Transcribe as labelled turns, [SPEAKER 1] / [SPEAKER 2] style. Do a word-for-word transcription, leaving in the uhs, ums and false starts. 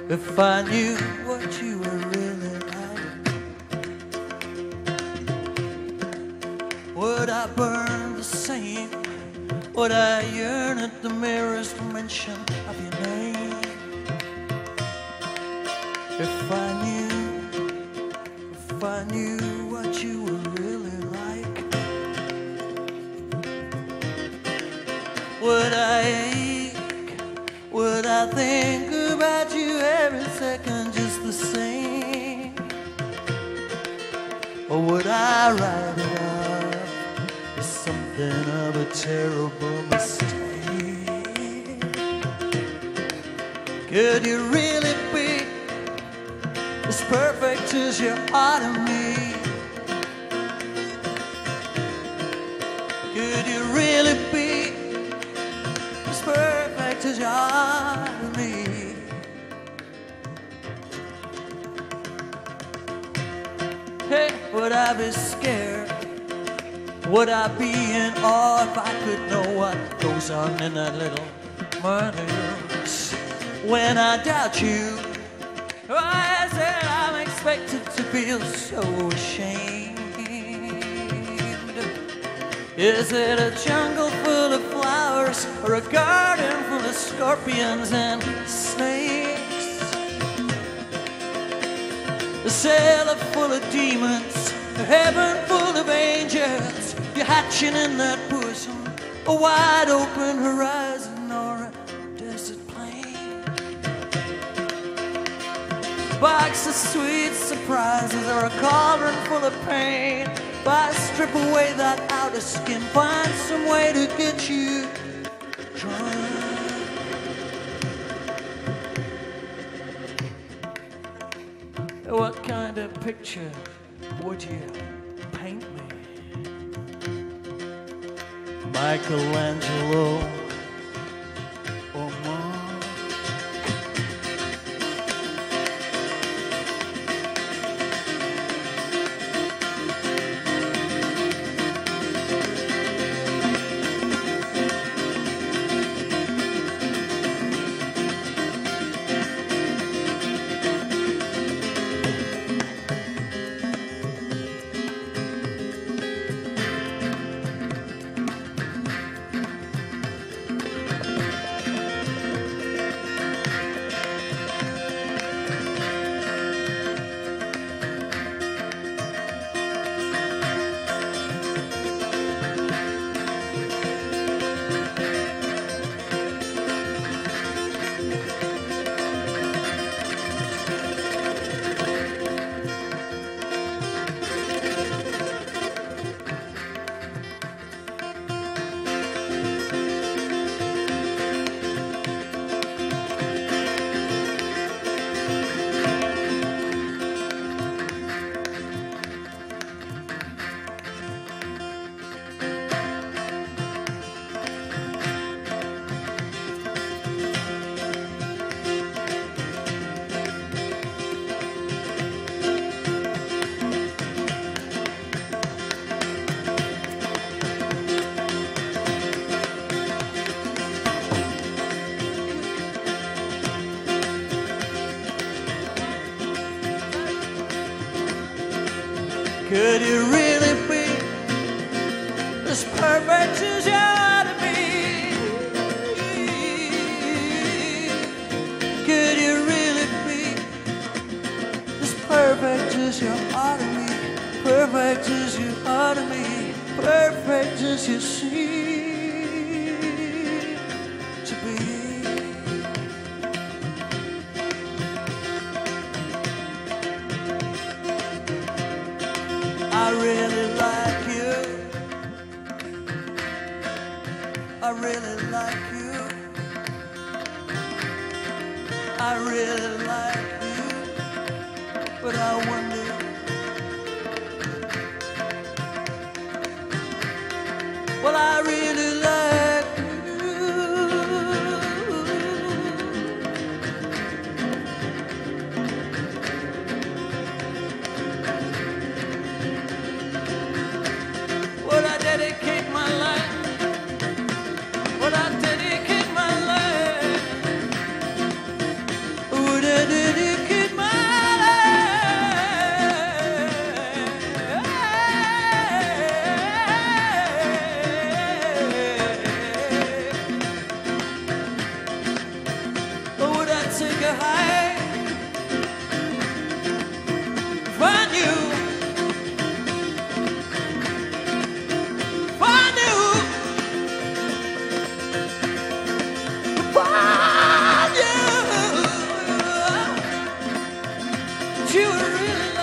[SPEAKER 1] If I knew what you were really like, would I burn the same? Would I yearn at the merest mention of your name? If I knew, if I knew what you were really like, would I ache? Would I think about you every second just the same? Or would I write it up as something of a terrible mistake? Could you really be as perfect as you are to me? Could you really be as perfect as you are to me? Hey, would I be scared? Would I be in awe if I could know what goes on in that little mind of yours? When I doubt you, oh, I said I'm expected to feel so ashamed. Is it a jungle full of flowers or a garden full of scorpions and snakes? A cellar full of demons, a heaven full of angels. You're hatching in that bosom, a wide open horizon or a desert plain. A box of sweet surprises or a cauldron full of pain. If I strip away that outer skin, find some way to get you drunk. What kind of picture would you paint me? Michelangelo or Mark? Could you really be as perfect as you ought to be? Could you really be as perfect as you ought to be? Perfect as you ought to be, perfect as you seem to be. I really like you. I really like you. I really like you. But I wonder, well, I really like you. Would I dedicate my life? Would I dedicate my life? Would I dedicate really